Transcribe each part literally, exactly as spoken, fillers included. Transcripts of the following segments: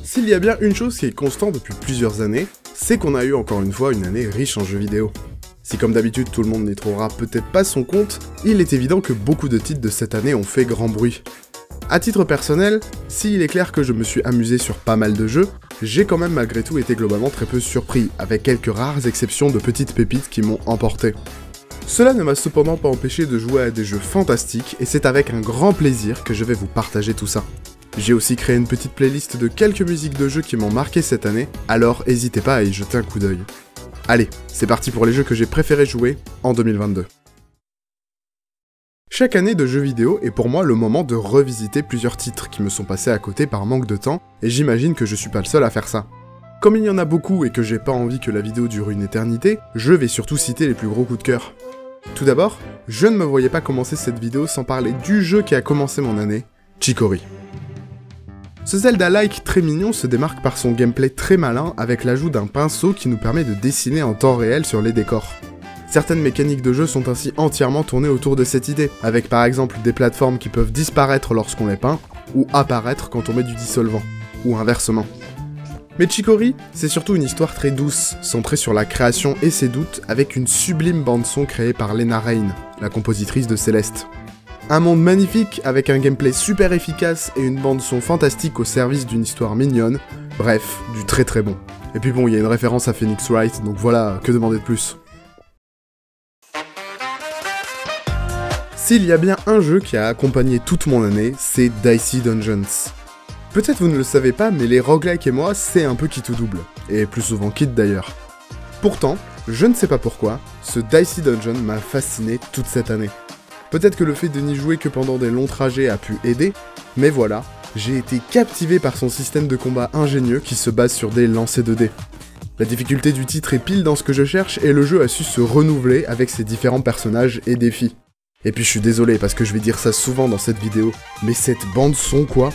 S'il y a bien une chose qui est constante depuis plusieurs années, c'est qu'on a eu encore une fois une année riche en jeux vidéo. Si comme d'habitude tout le monde n'y trouvera peut-être pas son compte, il est évident que beaucoup de titres de cette année ont fait grand bruit. A titre personnel, s'il est clair que je me suis amusé sur pas mal de jeux, j'ai quand même malgré tout été globalement très peu surpris, avec quelques rares exceptions de petites pépites qui m'ont emporté. Cela ne m'a cependant pas empêché de jouer à des jeux fantastiques, et c'est avec un grand plaisir que je vais vous partager tout ça. J'ai aussi créé une petite playlist de quelques musiques de jeux qui m'ont marqué cette année, alors n'hésitez pas à y jeter un coup d'œil. Allez, c'est parti pour les jeux que j'ai préféré jouer en deux mille vingt-deux. Chaque année de jeux vidéo est pour moi le moment de revisiter plusieurs titres qui me sont passés à côté par manque de temps, et j'imagine que je suis pas le seul à faire ça. Comme il y en a beaucoup et que j'ai pas envie que la vidéo dure une éternité, je vais surtout citer les plus gros coups de cœur. Tout d'abord, je ne me voyais pas commencer cette vidéo sans parler du jeu qui a commencé mon année, Chicory. Ce Zelda-like très mignon se démarque par son gameplay très malin avec l'ajout d'un pinceau qui nous permet de dessiner en temps réel sur les décors. Certaines mécaniques de jeu sont ainsi entièrement tournées autour de cette idée, avec par exemple des plateformes qui peuvent disparaître lorsqu'on les peint, ou apparaître quand on met du dissolvant, ou inversement. Mais Chicory, c'est surtout une histoire très douce, centrée sur la création et ses doutes, avec une sublime bande-son créée par Lena Raine, la compositrice de Céleste. Un monde magnifique, avec un gameplay super efficace et une bande-son fantastique au service d'une histoire mignonne, bref, du très très bon. Et puis bon, il y a une référence à Phoenix Wright, donc voilà, que demander de plus. S'il y a bien un jeu qui a accompagné toute mon année, c'est Dicey Dungeons. Peut-être vous ne le savez pas, mais les roguelikes et moi, c'est un peu quitte ou double, et plus souvent quitte d'ailleurs. Pourtant, je ne sais pas pourquoi, ce Dicey Dungeon m'a fasciné toute cette année. Peut-être que le fait de n'y jouer que pendant des longs trajets a pu aider, mais voilà, j'ai été captivé par son système de combat ingénieux qui se base sur des lancers de dés. La difficulté du titre est pile dans ce que je cherche, et le jeu a su se renouveler avec ses différents personnages et défis. Et puis je suis désolé parce que je vais dire ça souvent dans cette vidéo, mais cette bande son quoi?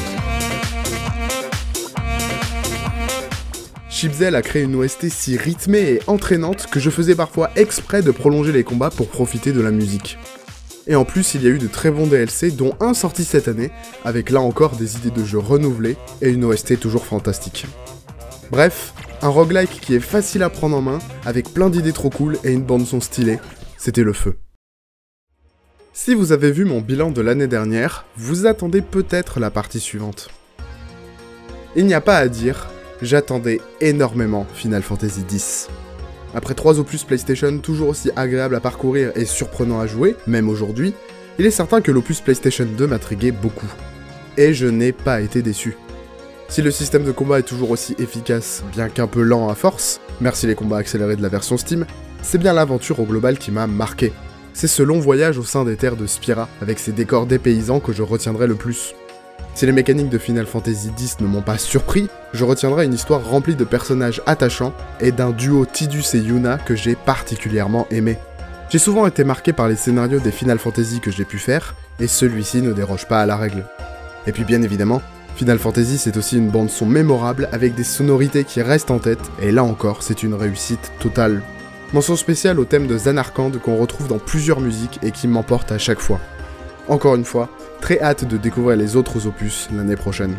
Chibzel a créé une O S T si rythmée et entraînante que je faisais parfois exprès de prolonger les combats pour profiter de la musique. Et en plus il y a eu de très bons D L C dont un sorti cette année, avec là encore des idées de jeu renouvelées et une O S T toujours fantastique. Bref, un roguelike qui est facile à prendre en main, avec plein d'idées trop cool et une bande son stylée, c'était le feu. Si vous avez vu mon bilan de l'année dernière, vous attendez peut-être la partie suivante. Il n'y a pas à dire, j'attendais énormément Final Fantasy dix. Après trois opus PlayStation toujours aussi agréables à parcourir et surprenants à jouer, même aujourd'hui, il est certain que l'opus PlayStation deux m'intriguait beaucoup. Et je n'ai pas été déçu. Si le système de combat est toujours aussi efficace, bien qu'un peu lent à force, merci les combats accélérés de la version Steam, c'est bien l'aventure au global qui m'a marqué. C'est ce long voyage au sein des terres de Spira, avec ses décors dépaysants que je retiendrai le plus. Si les mécaniques de Final Fantasy dix ne m'ont pas surpris, je retiendrai une histoire remplie de personnages attachants et d'un duo Tidus et Yuna que j'ai particulièrement aimé. J'ai souvent été marqué par les scénarios des Final Fantasy que j'ai pu faire, et celui-ci ne déroge pas à la règle. Et puis bien évidemment, Final Fantasy c'est aussi une bande son mémorable avec des sonorités qui restent en tête, et là encore c'est une réussite totale. Mention spéciale au thème de Zanarkand qu'on retrouve dans plusieurs musiques et qui m'emporte à chaque fois. Encore une fois, très hâte de découvrir les autres opus l'année prochaine.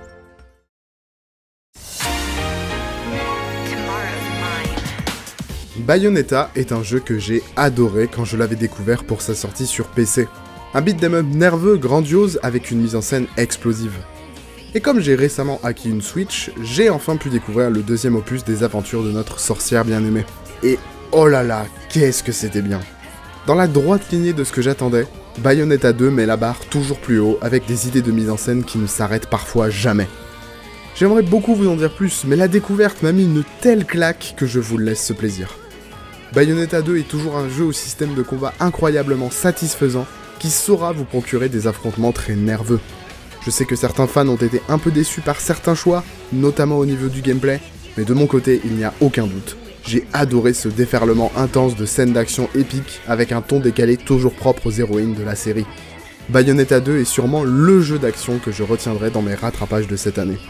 Bayonetta est un jeu que j'ai adoré quand je l'avais découvert pour sa sortie sur P C. Un beat'em up nerveux, grandiose, avec une mise en scène explosive. Et comme j'ai récemment acquis une Switch, j'ai enfin pu découvrir le deuxième opus des aventures de notre sorcière bien-aimée. Et oh là là, qu'est-ce que c'était bien! Dans la droite lignée de ce que j'attendais, Bayonetta deux met la barre toujours plus haut avec des idées de mise en scène qui ne s'arrêtent parfois jamais. J'aimerais beaucoup vous en dire plus, mais la découverte m'a mis une telle claque que je vous laisse ce plaisir. Bayonetta deux est toujours un jeu au système de combat incroyablement satisfaisant qui saura vous procurer des affrontements très nerveux. Je sais que certains fans ont été un peu déçus par certains choix, notamment au niveau du gameplay, mais de mon côté, il n'y a aucun doute. J'ai adoré ce déferlement intense de scènes d'action épiques avec un ton décalé toujours propre aux héroïnes de la série. Bayonetta deux est sûrement le jeu d'action que je retiendrai dans mes rattrapages de cette année.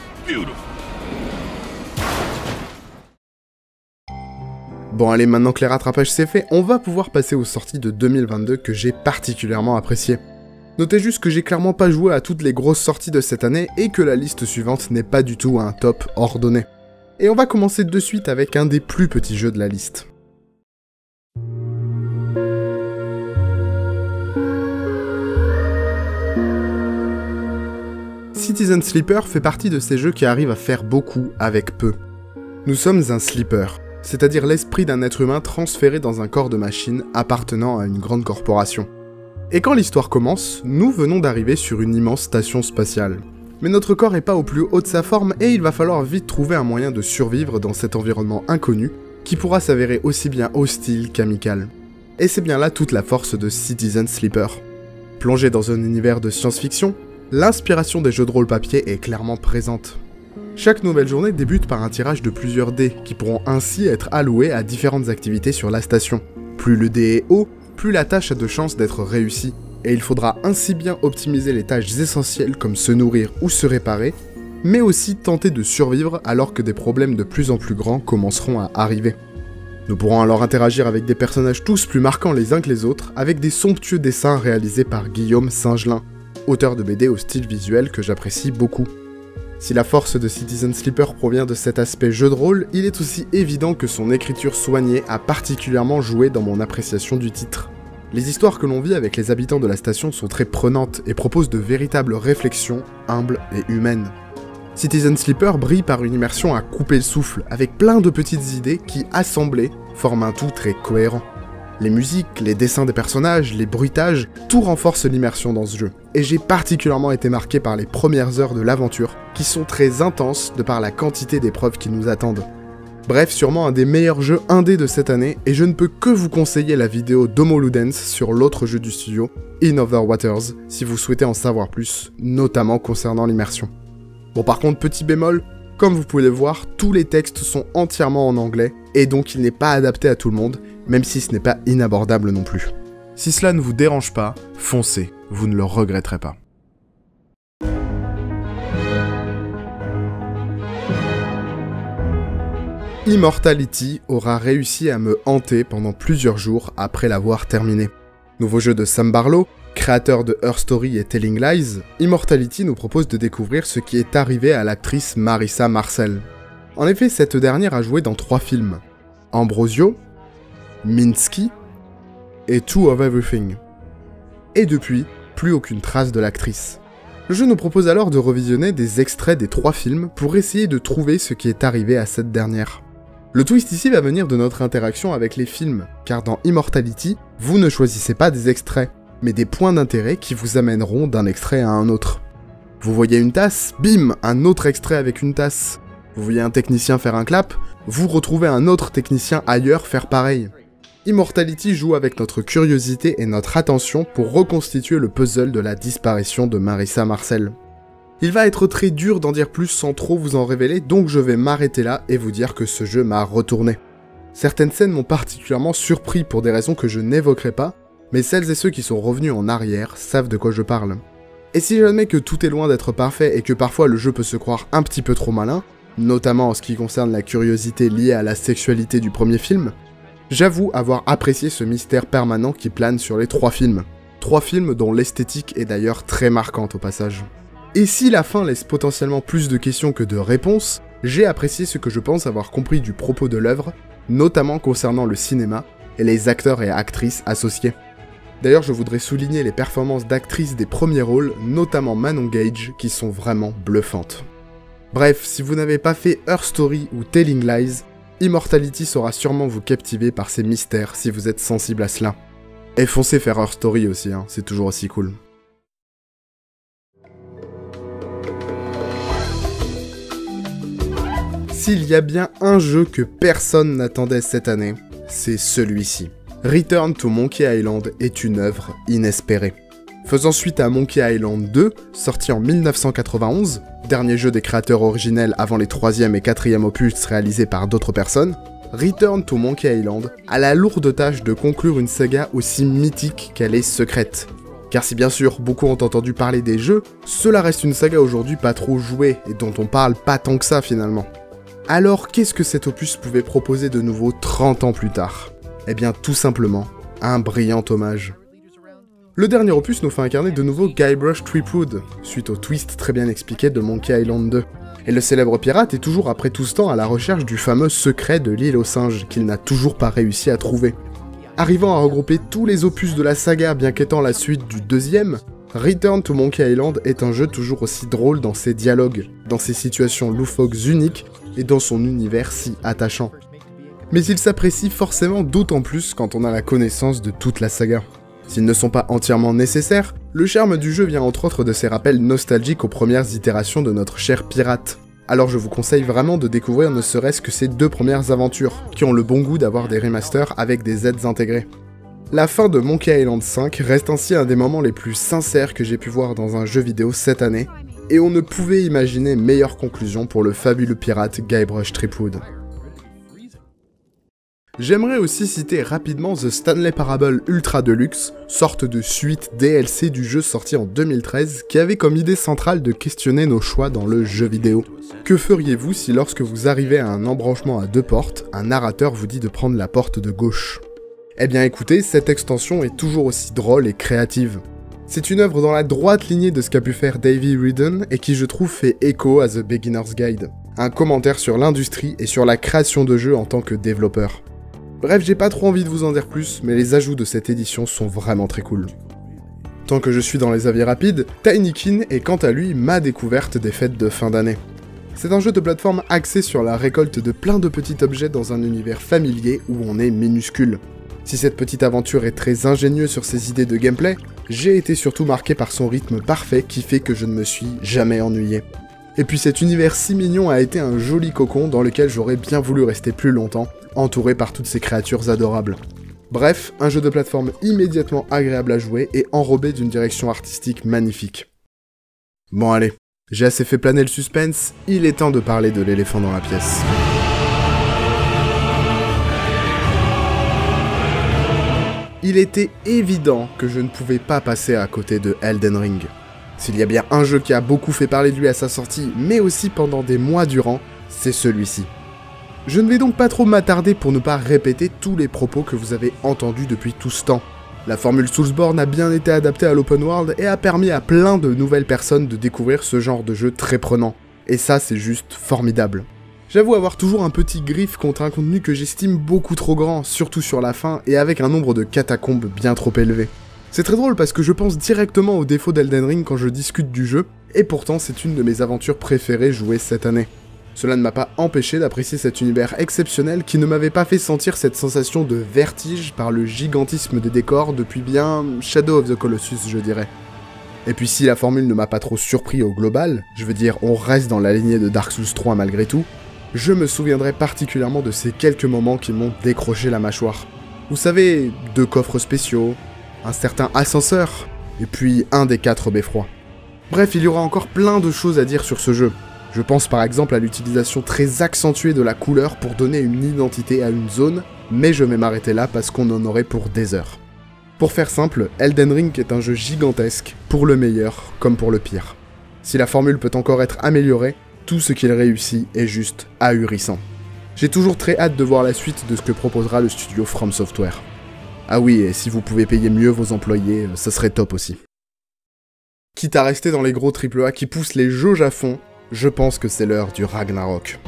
Bon allez, maintenant que les rattrapages c'est fait, on va pouvoir passer aux sorties de deux mille vingt-deux que j'ai particulièrement appréciées. Notez juste que j'ai clairement pas joué à toutes les grosses sorties de cette année et que la liste suivante n'est pas du tout un top ordonné. Et on va commencer de suite avec un des plus petits jeux de la liste. Citizen Sleeper fait partie de ces jeux qui arrivent à faire beaucoup avec peu. Nous sommes un sleeper, c'est-à-dire l'esprit d'un être humain transféré dans un corps de machine appartenant à une grande corporation. Et quand l'histoire commence, nous venons d'arriver sur une immense station spatiale. Mais notre corps est pas au plus haut de sa forme et il va falloir vite trouver un moyen de survivre dans cet environnement inconnu qui pourra s'avérer aussi bien hostile qu'amical. Et c'est bien là toute la force de Citizen Sleeper. Plongé dans un univers de science-fiction, l'inspiration des jeux de rôle papier est clairement présente. Chaque nouvelle journée débute par un tirage de plusieurs dés qui pourront ainsi être alloués à différentes activités sur la station. Plus le dé est haut, plus la tâche a de chances d'être réussie, et il faudra ainsi bien optimiser les tâches essentielles comme se nourrir ou se réparer, mais aussi tenter de survivre alors que des problèmes de plus en plus grands commenceront à arriver. Nous pourrons alors interagir avec des personnages tous plus marquants les uns que les autres, avec des somptueux dessins réalisés par Guillaume Singelin, auteur de B D au style visuel que j'apprécie beaucoup. Si la force de Citizen Sleeper provient de cet aspect jeu de rôle, il est aussi évident que son écriture soignée a particulièrement joué dans mon appréciation du titre. Les histoires que l'on vit avec les habitants de la station sont très prenantes et proposent de véritables réflexions, humbles et humaines. Citizen Sleeper brille par une immersion à couper le souffle, avec plein de petites idées qui, assemblées, forment un tout très cohérent. Les musiques, les dessins des personnages, les bruitages, tout renforce l'immersion dans ce jeu. Et j'ai particulièrement été marqué par les premières heures de l'aventure, qui sont très intenses de par la quantité d'épreuves qui nous attendent. Bref, sûrement un des meilleurs jeux indés de cette année, et je ne peux que vous conseiller la vidéo d'Homo Ludens sur l'autre jeu du studio, In Other Waters, si vous souhaitez en savoir plus, notamment concernant l'immersion. Bon par contre, petit bémol, comme vous pouvez le voir, tous les textes sont entièrement en anglais, et donc il n'est pas adapté à tout le monde, même si ce n'est pas inabordable non plus. Si cela ne vous dérange pas, foncez, vous ne le regretterez pas. Immortality aura réussi à me hanter pendant plusieurs jours après l'avoir terminé. Nouveau jeu de Sam Barlow, créateur de Her Story et Telling Lies, Immortality nous propose de découvrir ce qui est arrivé à l'actrice Marissa Marcel. En effet, cette dernière a joué dans trois films, Ambrosio, Minsky et Two of Everything. Et depuis, plus aucune trace de l'actrice. Le jeu nous propose alors de revisionner des extraits des trois films pour essayer de trouver ce qui est arrivé à cette dernière. Le twist ici va venir de notre interaction avec les films, car dans Immortality, vous ne choisissez pas des extraits, mais des points d'intérêt qui vous amèneront d'un extrait à un autre. Vous voyez une tasse, bim, un autre extrait avec une tasse. Vous voyez un technicien faire un clap, vous retrouvez un autre technicien ailleurs faire pareil. Immortality joue avec notre curiosité et notre attention pour reconstituer le puzzle de la disparition de Marissa Marcel. Il va être très dur d'en dire plus sans trop vous en révéler, donc je vais m'arrêter là et vous dire que ce jeu m'a retourné. Certaines scènes m'ont particulièrement surpris pour des raisons que je n'évoquerai pas, mais celles et ceux qui sont revenus en arrière savent de quoi je parle. Et si j'admets que tout est loin d'être parfait et que parfois le jeu peut se croire un petit peu trop malin, notamment en ce qui concerne la curiosité liée à la sexualité du premier film, j'avoue avoir apprécié ce mystère permanent qui plane sur les trois films. Trois films dont l'esthétique est d'ailleurs très marquante au passage. Et si la fin laisse potentiellement plus de questions que de réponses, j'ai apprécié ce que je pense avoir compris du propos de l'œuvre, notamment concernant le cinéma et les acteurs et actrices associés. D'ailleurs, je voudrais souligner les performances d'actrices des premiers rôles, notamment Manon Gage, qui sont vraiment bluffantes. Bref, si vous n'avez pas fait Her Story ou Telling Lies, Immortality saura sûrement vous captiver par ses mystères si vous êtes sensible à cela. Et foncez faire Her Story aussi, hein, c'est toujours aussi cool. S'il y a bien un jeu que personne n'attendait cette année, c'est celui-ci. Return to Monkey Island est une œuvre inespérée. Faisant suite à Monkey Island deux, sorti en mille neuf cent quatre-vingt-onze, dernier jeu des créateurs originels avant les troisième et quatrième opus réalisés par d'autres personnes, Return to Monkey Island a la lourde tâche de conclure une saga aussi mythique qu'elle est secrète. Car si bien sûr beaucoup ont entendu parler des jeux, cela reste une saga aujourd'hui pas trop jouée et dont on parle pas tant que ça finalement. Alors qu'est-ce que cet opus pouvait proposer de nouveau trente ans plus tard ? Eh bien tout simplement, un brillant hommage. Le dernier opus nous fait incarner de nouveau Guybrush Threepwood, suite au twist très bien expliqué de Monkey Island deux. Et le célèbre pirate est toujours après tout ce temps à la recherche du fameux secret de l'île aux singes, qu'il n'a toujours pas réussi à trouver. Arrivant à regrouper tous les opus de la saga bien qu'étant la suite du deuxième, Return to Monkey Island est un jeu toujours aussi drôle dans ses dialogues, dans ses situations loufoques uniques et dans son univers si attachant. Mais il s'apprécie forcément d'autant plus quand on a la connaissance de toute la saga. S'ils ne sont pas entièrement nécessaires, le charme du jeu vient entre autres de ses rappels nostalgiques aux premières itérations de notre cher pirate. Alors je vous conseille vraiment de découvrir ne serait-ce que ces deux premières aventures, qui ont le bon goût d'avoir des remasters avec des aides intégrées. La fin de Monkey Island cinq reste ainsi un des moments les plus sincères que j'ai pu voir dans un jeu vidéo cette année, et on ne pouvait imaginer meilleure conclusion pour le fabuleux pirate Guybrush Threepwood. J'aimerais aussi citer rapidement The Stanley Parable Ultra Deluxe, sorte de suite D L C du jeu sorti en deux mille treize, qui avait comme idée centrale de questionner nos choix dans le jeu vidéo. Que feriez-vous si lorsque vous arrivez à un embranchement à deux portes, un narrateur vous dit de prendre la porte de gauche? Eh bien écoutez, cette extension est toujours aussi drôle et créative. C'est une œuvre dans la droite lignée de ce qu'a pu faire Davey Wreden et qui je trouve fait écho à The Beginner's Guide, un commentaire sur l'industrie et sur la création de jeux en tant que développeur. Bref, j'ai pas trop envie de vous en dire plus, mais les ajouts de cette édition sont vraiment très cool. Tant que je suis dans les avis rapides, Tinykin est quant à lui ma découverte des fêtes de fin d'année. C'est un jeu de plateforme axé sur la récolte de plein de petits objets dans un univers familier où on est minuscule. Si cette petite aventure est très ingénieuse sur ses idées de gameplay, j'ai été surtout marqué par son rythme parfait qui fait que je ne me suis jamais ennuyé. Et puis cet univers si mignon a été un joli cocon dans lequel j'aurais bien voulu rester plus longtemps, entouré par toutes ces créatures adorables. Bref, un jeu de plateforme immédiatement agréable à jouer et enrobé d'une direction artistique magnifique. Bon allez, j'ai assez fait planer le suspense, il est temps de parler de l'éléphant dans la pièce. Il était évident que je ne pouvais pas passer à côté de Elden Ring. S'il y a bien un jeu qui a beaucoup fait parler de lui à sa sortie, mais aussi pendant des mois durant, c'est celui-ci. Je ne vais donc pas trop m'attarder pour ne pas répéter tous les propos que vous avez entendus depuis tout ce temps. La formule Soulsborne a bien été adaptée à l'open world et a permis à plein de nouvelles personnes de découvrir ce genre de jeu très prenant. Et ça, c'est juste formidable. J'avoue avoir toujours un petit griffe contre un contenu que j'estime beaucoup trop grand, surtout sur la fin, et avec un nombre de catacombes bien trop élevé. C'est très drôle parce que je pense directement aux défauts d'Elden Ring quand je discute du jeu, et pourtant c'est une de mes aventures préférées jouées cette année. Cela ne m'a pas empêché d'apprécier cet univers exceptionnel qui ne m'avait pas fait sentir cette sensation de vertige par le gigantisme des décors depuis bien Shadow of the Colossus, je dirais. Et puis si la formule ne m'a pas trop surpris au global, je veux dire on reste dans la lignée de Dark Souls trois malgré tout, je me souviendrai particulièrement de ces quelques moments qui m'ont décroché la mâchoire. Vous savez, deux coffres spéciaux, un certain ascenseur, et puis un des quatre beffrois. Bref, il y aura encore plein de choses à dire sur ce jeu. Je pense par exemple à l'utilisation très accentuée de la couleur pour donner une identité à une zone, mais je vais m'arrêter là parce qu'on en aurait pour des heures. Pour faire simple, Elden Ring est un jeu gigantesque, pour le meilleur comme pour le pire. Si la formule peut encore être améliorée, tout ce qu'il réussit est juste ahurissant. J'ai toujours très hâte de voir la suite de ce que proposera le studio From Software. Ah oui, et si vous pouvez payer mieux vos employés, ça serait top aussi. Quitte à rester dans les gros triple A qui poussent les jauges à fond, je pense que c'est l'heure du Ragnarok.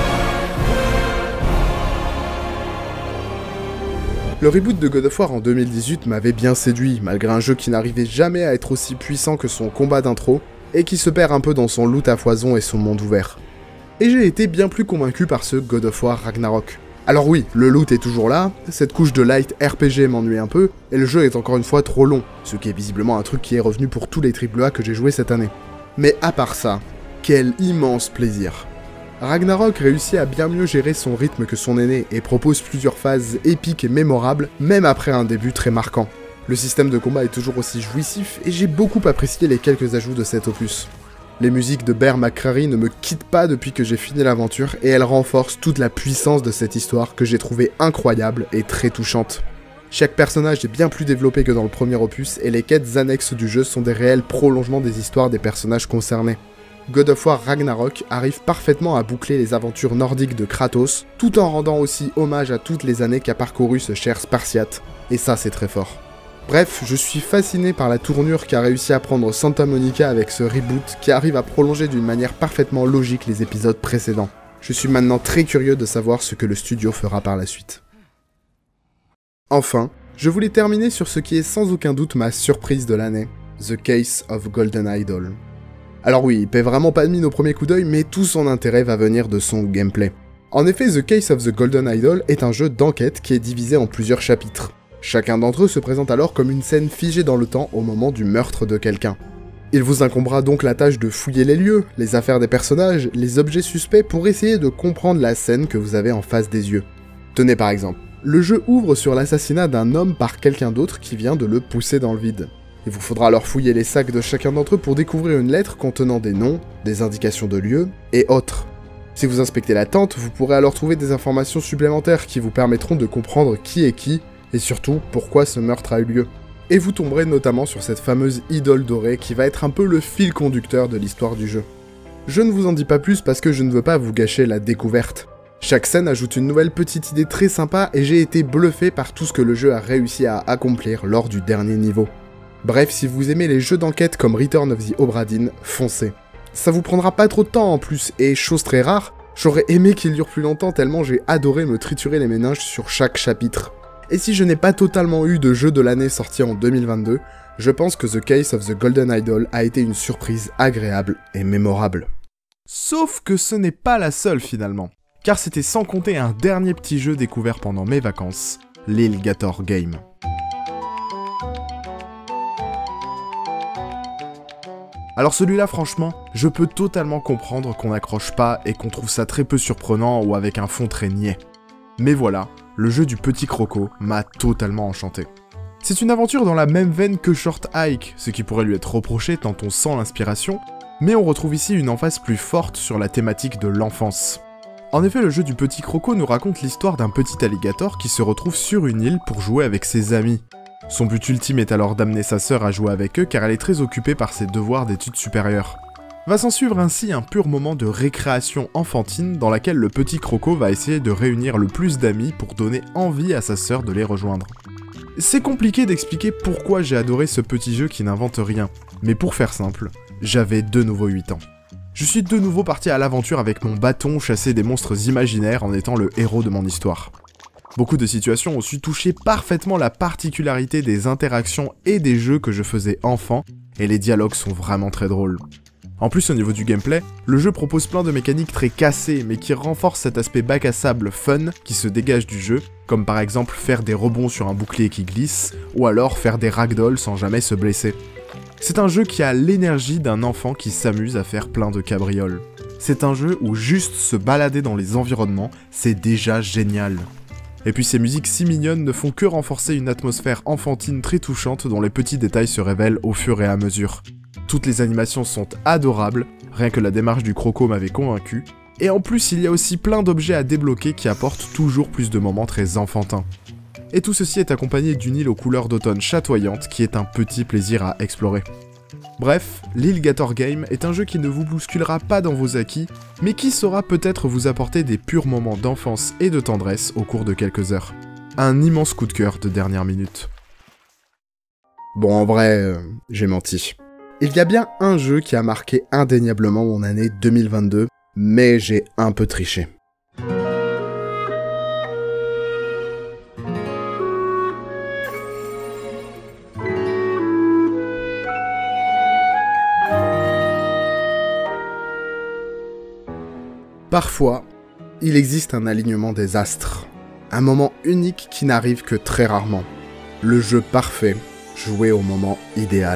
Le reboot de God of War en deux mille dix-huit m'avait bien séduit, malgré un jeu qui n'arrivait jamais à être aussi puissant que son combat d'intro, et qui se perd un peu dans son loot à foison et son monde ouvert. Et j'ai été bien plus convaincu par ce God of War Ragnarok. Alors oui, le loot est toujours là, cette couche de light R P G m'ennuie un peu, et le jeu est encore une fois trop long, ce qui est visiblement un truc qui est revenu pour tous les triple A que j'ai joué cette année. Mais à part ça, quel immense plaisir. Ragnarok réussit à bien mieux gérer son rythme que son aîné et propose plusieurs phases épiques et mémorables, même après un début très marquant. Le système de combat est toujours aussi jouissif et j'ai beaucoup apprécié les quelques ajouts de cet opus. Les musiques de Bear McCreary ne me quittent pas depuis que j'ai fini l'aventure et elles renforcent toute la puissance de cette histoire que j'ai trouvée incroyable et très touchante. Chaque personnage est bien plus développé que dans le premier opus et les quêtes annexes du jeu sont des réels prolongements des histoires des personnages concernés. God of War Ragnarok arrive parfaitement à boucler les aventures nordiques de Kratos, tout en rendant aussi hommage à toutes les années qu'a parcouru ce cher Spartiate, et ça c'est très fort. Bref, je suis fasciné par la tournure qu'a réussi à prendre Santa Monica avec ce reboot qui arrive à prolonger d'une manière parfaitement logique les épisodes précédents. Je suis maintenant très curieux de savoir ce que le studio fera par la suite. Enfin, je voulais terminer sur ce qui est sans aucun doute ma surprise de l'année, The Case of Golden Idol. Alors oui, il paie vraiment pas de mine au premier coup d'œil, mais tout son intérêt va venir de son gameplay. En effet, The Case of the Golden Idol est un jeu d'enquête qui est divisé en plusieurs chapitres. Chacun d'entre eux se présente alors comme une scène figée dans le temps au moment du meurtre de quelqu'un. Il vous incombera donc la tâche de fouiller les lieux, les affaires des personnages, les objets suspects pour essayer de comprendre la scène que vous avez en face des yeux. Tenez par exemple, le jeu ouvre sur l'assassinat d'un homme par quelqu'un d'autre qui vient de le pousser dans le vide. Il vous faudra alors fouiller les sacs de chacun d'entre eux pour découvrir une lettre contenant des noms, des indications de lieux et autres. Si vous inspectez la tente, vous pourrez alors trouver des informations supplémentaires qui vous permettront de comprendre qui est qui, et surtout pourquoi ce meurtre a eu lieu. Et vous tomberez notamment sur cette fameuse idole dorée qui va être un peu le fil conducteur de l'histoire du jeu. Je ne vous en dis pas plus parce que je ne veux pas vous gâcher la découverte. Chaque scène ajoute une nouvelle petite idée très sympa et j'ai été bluffé par tout ce que le jeu a réussi à accomplir lors du dernier niveau. Bref, si vous aimez les jeux d'enquête comme Return of the Obra Dinn, foncez. Ça vous prendra pas trop de temps en plus, et chose très rare, j'aurais aimé qu'il dure plus longtemps tellement j'ai adoré me triturer les méninges sur chaque chapitre. Et si je n'ai pas totalement eu de jeu de l'année sorti en deux mille vingt-deux, je pense que The Case of the Golden Idol a été une surprise agréable et mémorable. Sauf que ce n'est pas la seule finalement, car c'était sans compter un dernier petit jeu découvert pendant mes vacances, l'Alligator Game. Alors celui-là franchement, je peux totalement comprendre qu'on n'accroche pas et qu'on trouve ça très peu surprenant ou avec un fond très niais. Mais voilà, le jeu du petit croco m'a totalement enchanté. C'est une aventure dans la même veine que Short Hike, ce qui pourrait lui être reproché tant on sent l'inspiration, mais on retrouve ici une emphase plus forte sur la thématique de l'enfance. En effet, le jeu du petit croco nous raconte l'histoire d'un petit alligator qui se retrouve sur une île pour jouer avec ses amis. Son but ultime est alors d'amener sa sœur à jouer avec eux car elle est très occupée par ses devoirs d'études supérieures. Va s'en suivre ainsi un pur moment de récréation enfantine dans laquelle le petit croco va essayer de réunir le plus d'amis pour donner envie à sa sœur de les rejoindre. C'est compliqué d'expliquer pourquoi j'ai adoré ce petit jeu qui n'invente rien, mais pour faire simple, j'avais de nouveau huit ans. Je suis de nouveau parti à l'aventure avec mon bâton chasser des monstres imaginaires en étant le héros de mon histoire. Beaucoup de situations ont su toucher parfaitement la particularité des interactions et des jeux que je faisais enfant, et les dialogues sont vraiment très drôles. En plus, au niveau du gameplay, le jeu propose plein de mécaniques très cassées, mais qui renforcent cet aspect bac à sable fun qui se dégage du jeu, comme par exemple faire des rebonds sur un bouclier qui glisse, ou alors faire des ragdolls sans jamais se blesser. C'est un jeu qui a l'énergie d'un enfant qui s'amuse à faire plein de cabrioles. C'est un jeu où juste se balader dans les environnements, c'est déjà génial. Et puis ces musiques si mignonnes ne font que renforcer une atmosphère enfantine très touchante dont les petits détails se révèlent au fur et à mesure. Toutes les animations sont adorables, rien que la démarche du croco m'avait convaincu, et en plus il y a aussi plein d'objets à débloquer qui apportent toujours plus de moments très enfantins. Et tout ceci est accompagné d'une île aux couleurs d'automne chatoyantes qui est un petit plaisir à explorer. Bref, l'Alligator Game est un jeu qui ne vous bousculera pas dans vos acquis, mais qui saura peut-être vous apporter des purs moments d'enfance et de tendresse au cours de quelques heures. Un immense coup de cœur de dernière minute. Bon, en vrai, euh, j'ai menti. Il y a bien un jeu qui a marqué indéniablement mon année deux mille vingt-deux, mais j'ai un peu triché. Parfois, il existe un alignement des astres, un moment unique qui n'arrive que très rarement. Le jeu parfait, joué au moment idéal.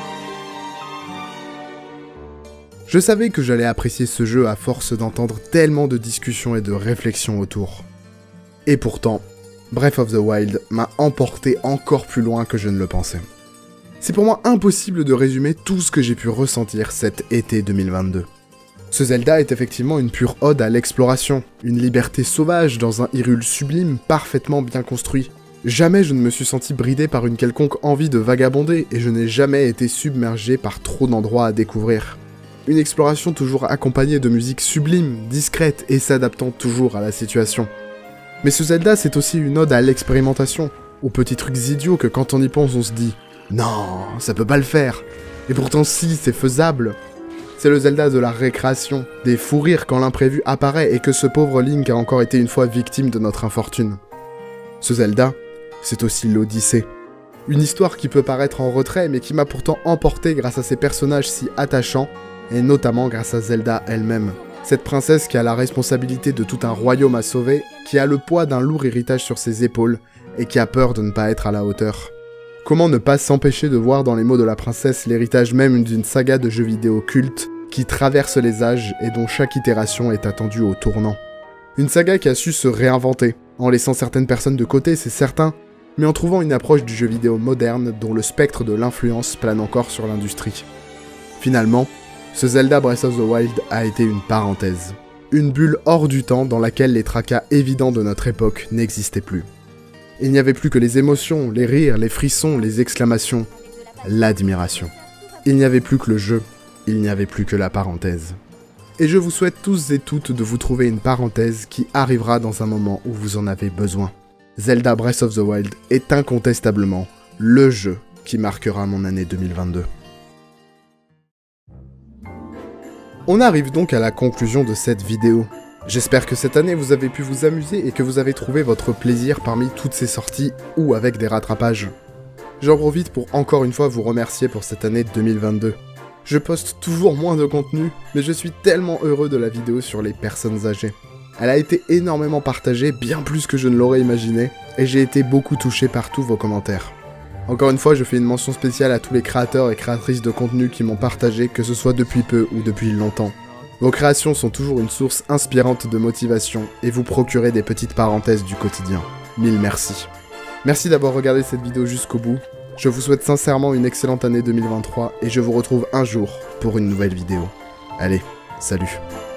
Je savais que j'allais apprécier ce jeu à force d'entendre tellement de discussions et de réflexions autour. Et pourtant, Breath of the Wild m'a emporté encore plus loin que je ne le pensais. C'est pour moi impossible de résumer tout ce que j'ai pu ressentir cet été deux mille vingt-deux. Ce Zelda est effectivement une pure ode à l'exploration, une liberté sauvage dans un Hyrule sublime parfaitement bien construit. Jamais je ne me suis senti bridé par une quelconque envie de vagabonder et je n'ai jamais été submergé par trop d'endroits à découvrir. Une exploration toujours accompagnée de musique sublime, discrète et s'adaptant toujours à la situation. Mais ce Zelda c'est aussi une ode à l'expérimentation, aux petits trucs idiots que quand on y pense on se dit « Non, ça peut pas le faire !» Et pourtant si, c'est faisable. C'est le Zelda de la récréation, des fous rires quand l'imprévu apparaît et que ce pauvre Link a encore été une fois victime de notre infortune. Ce Zelda, c'est aussi l'Odyssée. Une histoire qui peut paraître en retrait mais qui m'a pourtant emporté grâce à ses personnages si attachants, et notamment grâce à Zelda elle-même. Cette princesse qui a la responsabilité de tout un royaume à sauver, qui a le poids d'un lourd héritage sur ses épaules, et qui a peur de ne pas être à la hauteur. Comment ne pas s'empêcher de voir dans les mots de la princesse l'héritage même d'une saga de jeux vidéo culte, qui traverse les âges et dont chaque itération est attendue au tournant. Une saga qui a su se réinventer, en laissant certaines personnes de côté, c'est certain, mais en trouvant une approche du jeu vidéo moderne dont le spectre de l'influence plane encore sur l'industrie. Finalement, ce Zelda Breath of the Wild a été une parenthèse. Une bulle hors du temps dans laquelle les tracas évidents de notre époque n'existaient plus. Il n'y avait plus que les émotions, les rires, les frissons, les exclamations, l'admiration. Il n'y avait plus que le jeu, il n'y avait plus que la parenthèse. Et je vous souhaite tous et toutes de vous trouver une parenthèse qui arrivera dans un moment où vous en avez besoin. Zelda Breath of the Wild est incontestablement le jeu qui marquera mon année deux mille vingt-deux. On arrive donc à la conclusion de cette vidéo. J'espère que cette année vous avez pu vous amuser et que vous avez trouvé votre plaisir parmi toutes ces sorties ou avec des rattrapages. J'en profite pour encore une fois vous remercier pour cette année deux mille vingt-deux. Je poste toujours moins de contenu, mais je suis tellement heureux de la vidéo sur les personnes âgées. Elle a été énormément partagée, bien plus que je ne l'aurais imaginé, et j'ai été beaucoup touché par tous vos commentaires. Encore une fois, je fais une mention spéciale à tous les créateurs et créatrices de contenu qui m'ont partagé, que ce soit depuis peu ou depuis longtemps. Vos créations sont toujours une source inspirante de motivation, et vous procurez des petites parenthèses du quotidien. Mille merci. Merci d'avoir regardé cette vidéo jusqu'au bout. Je vous souhaite sincèrement une excellente année deux mille vingt-trois, et je vous retrouve un jour pour une nouvelle vidéo. Allez, salut.